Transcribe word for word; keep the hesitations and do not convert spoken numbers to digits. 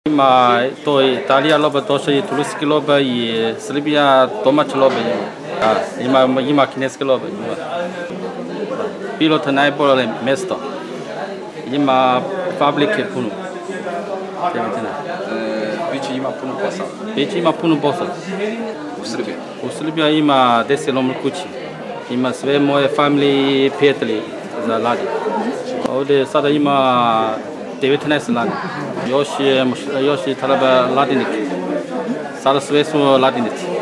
Ma to Italia loba to și Tuluski loba e Serbia domaći loba a ima ima kineski loba ima pilot najbolje mesto ima fabrike puno Biće ima puno posla. Biće ima puno posla U Srbiji. U Srbiji ima deset lomno kući ima sve moje familije i prijatelji za ladi ovdje sada ima devetnaest lani. Još je, još je treba ladinik. Sada sve su ladinici.